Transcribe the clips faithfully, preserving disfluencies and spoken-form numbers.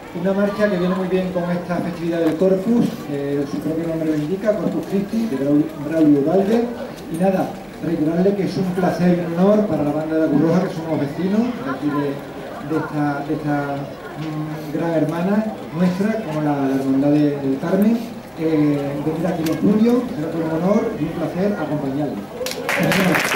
Una marcha que viene muy bien con esta festividad del Corpus, eh, su propio nombre lo indica, Corpus Christi, de Braulio Valde. Y nada, reiterarle que es un placer y un honor para la banda de la Cruz Roja, que somos vecinos de aquí de, de esta, de esta mmm, gran hermana nuestra, como la, la Hermandad de, del Carmen, eh, venir aquí en julio, será todo un honor y un placer acompañarle. Gracias.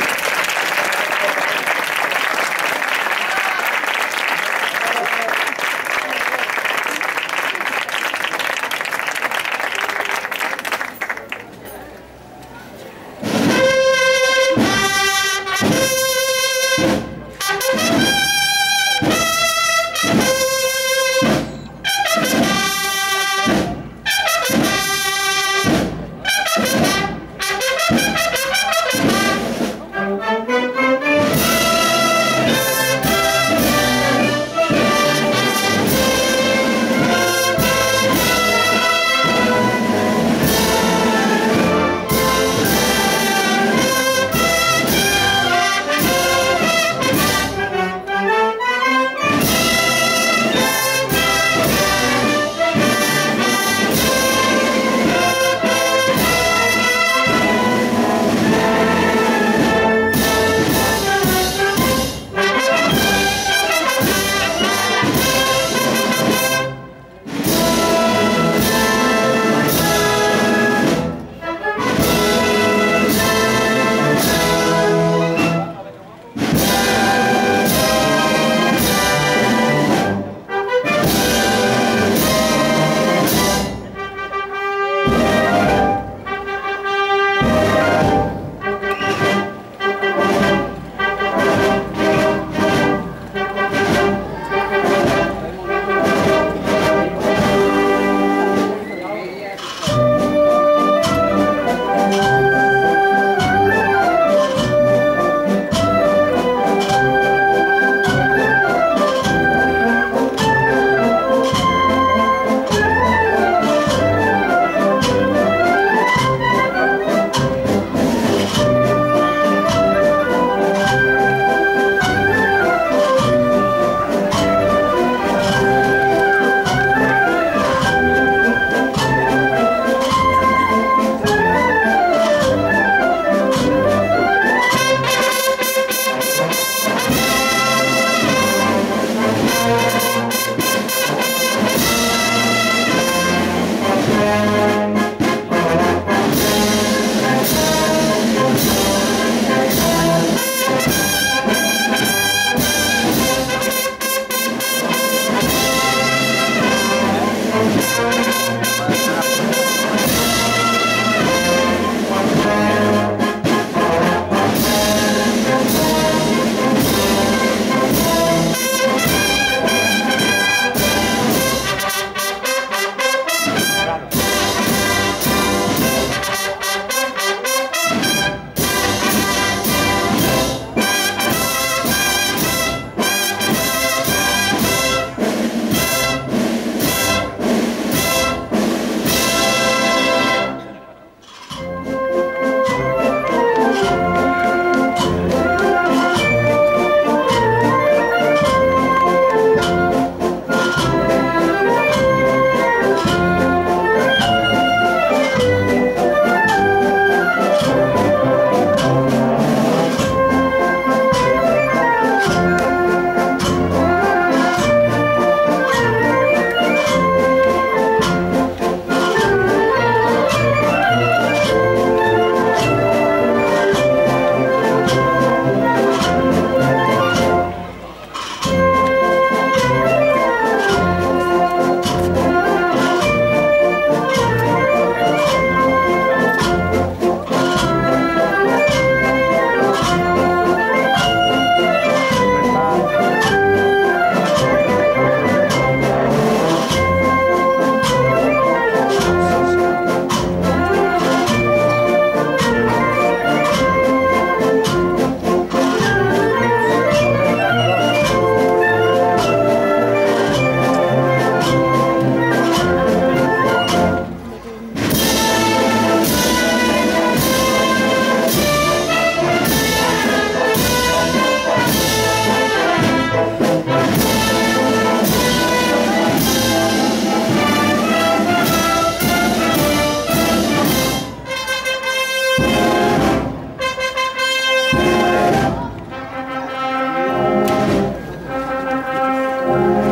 Thank